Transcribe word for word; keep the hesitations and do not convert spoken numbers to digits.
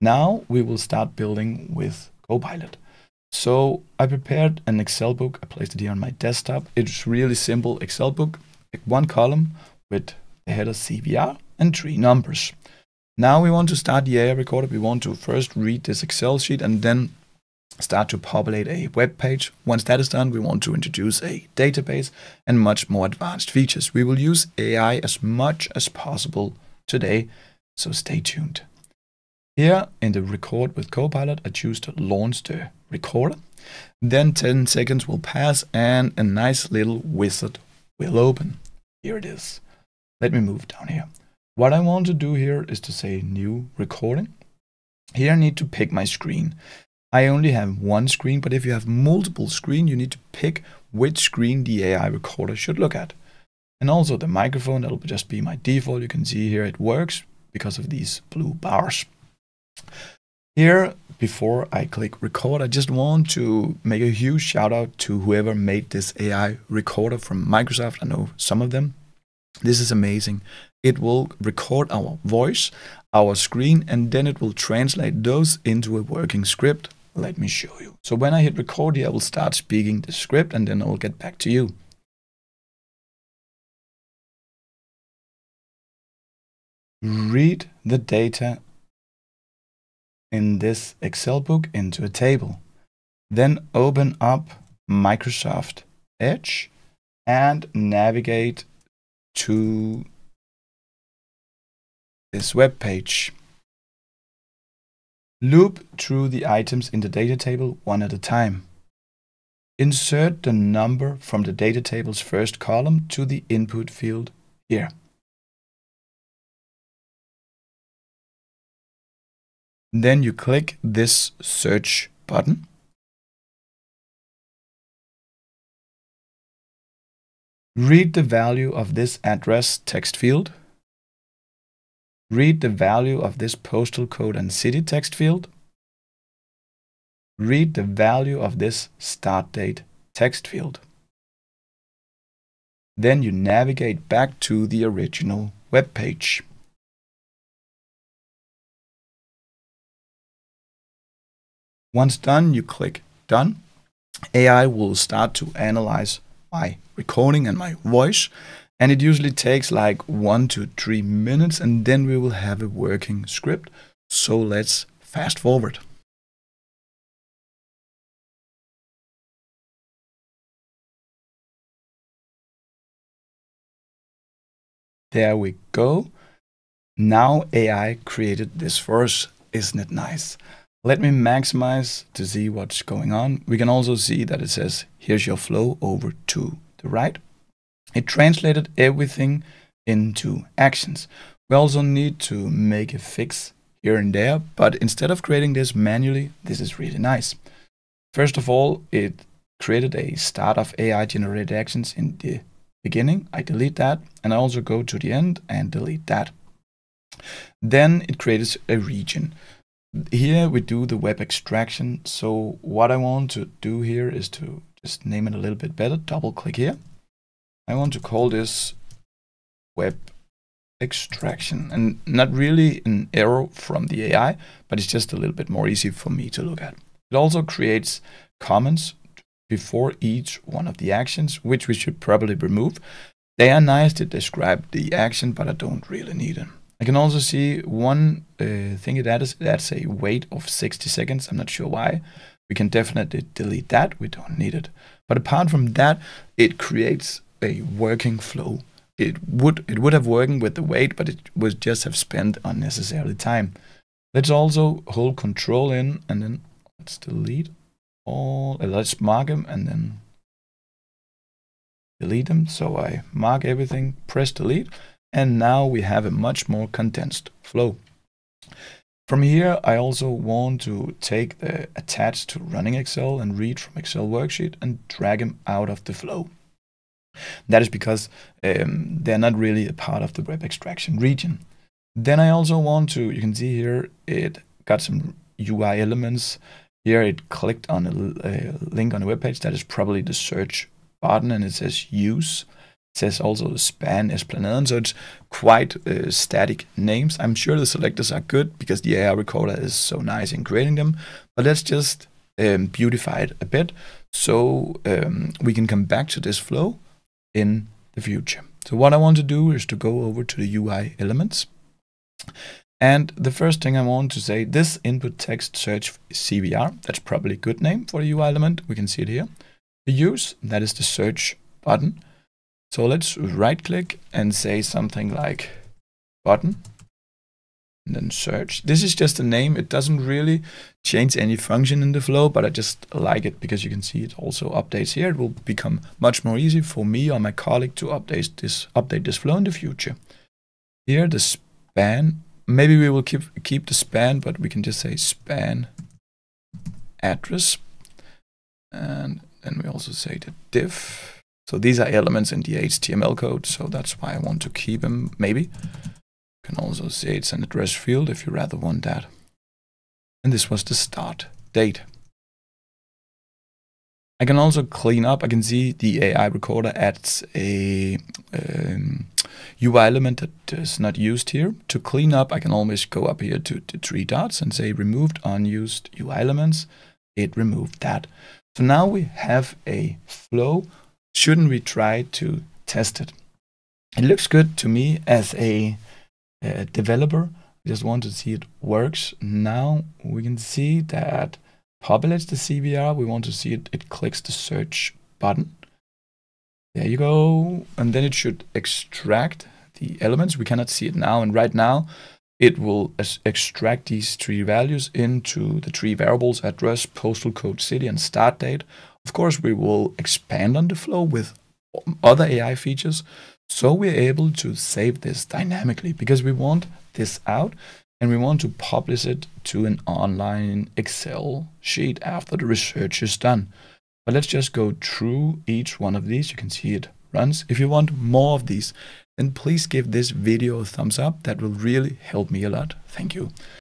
Now we will start building with Copilot. So I prepared an Excel book. I placed it here on my desktop. It's really simple Excel book, like one column with the header C V R and three numbers. Now we want to start the A I recorder. We want to first read this Excel sheet and then start to populate a web page. Once that is done, we want to introduce a database and much more advanced features. We will use A I as much as possible today, so stay tuned. Here in the record with Copilot, I choose to launch the recorder. Then ten seconds will pass and a nice little wizard will open. Here it is. Let me move down here. What I want to do here is to say new recording. Here I need to pick my screen. I only have one screen, but if you have multiple screens, you need to pick which screen the A I recorder should look at. And also the microphone, that'll just be my default. You can see here it works because of these blue bars. Here, before I click record, I just want to make a huge shout out to whoever made this A I recorder from Microsoft. I know some of them. This is amazing. It will record our voice, our screen, and then it will translate those into a working script. Let me show you. So when I hit record here, I will start speaking the script and then I will get back to you. Read the data in this Excel book into a table. Then open up Microsoft Edge and navigate to this web page. Loop through the items in the data table one at a time. Insert the number from the data table's first column to the input field here. Then you click this search button. Read the value of this address text field. Read the value of this postal code and city text field. Read the value of this start date text field. Then you navigate back to the original web page. Once done, you click done. A I will start to analyze my recording and my voice. And it usually takes like one to three minutes and then we will have a working script. So let's fast forward. There we go. Now A I created this for us. Isn't it nice? Let me maximize to see what's going on. We can also see that it says, here's your flow over to the right. It translated everything into actions. We also need to make a fix here and there, but instead of creating this manually, this is really nice. First of all, it created a start of A I generated actions in the beginning. I delete that, and I also go to the end and delete that. Then it creates a region. Here we do the web extraction. So what I want to do here is to just name it a little bit better. Double click here. I want to call this web extraction, and not really an error from the A I, but it's just a little bit more easy for me to look at. It also creates comments before each one of the actions, which we should probably remove. They are nice to describe the action, but I don't really need them. I can also see one uh, thing it adds, it adds a wait of sixty seconds. I'm not sure why. We can definitely delete that. We don't need it. But apart from that, it creates a working flow. It would it would have worked with the wait, but it would just have spent unnecessary time. Let's also hold control in and then let's delete all, uh, let's mark them and then delete them. So I mark everything, press delete, and now we have a much more condensed flow. From here, I also want to take the attached to running Excel and read from Excel worksheet and drag them out of the flow. That is because um, they're not really a part of the web extraction region. Then I also want to, you can see here, it got some U I elements. Here it clicked on a, a link on a web page that is probably the search button and it says use. It says also span Esplanade, so it's quite uh, static names. I'm sure the selectors are good because the A I recorder is so nice in creating them, but let's just um, beautify it a bit so um, we can come back to this flow in the future. So what I want to do is to go over to the U I elements. And the first thing I want to say, this input text search C V R, that's probably a good name for the U I element. We can see it here. The use, that is the search button. So let's right click and say something like button and then search. This is just a name. It doesn't really change any function in the flow, but I just like it because you can see it also updates here. It will become much more easy for me or my colleague to update this, update this flow in the future. Here, the span. Maybe we will keep keep the span, but we can just say span address. And then we also say the div. So these are elements in the H T M L code, so that's why I want to keep them, maybe. You can also say it's an address field if you rather want that. And this was the start date. I can also clean up. I can see the A I recorder adds a um, U I element that is not used here. To clean up, I can always go up here to the three dots and say removed unused U I elements. It removed that. So now we have a flow. Shouldn't we try to test it? It looks good to me as a, a developer. I just want to see it works. Now we can see that populates the C V R. We want to see it. It clicks the search button. There you go. And then it should extract the elements. We cannot see it now. And right now, it will extract these three values into the three variables: address, postal code, city, and start date. Of course, we will expand on the flow with other A I features. So we're able to save this dynamically because we want this out and we want to publish it to an online Excel sheet after the research is done. But let's just go through each one of these. You can see it runs. If you want more of these, then please give this video a thumbs up. That will really help me a lot. Thank you.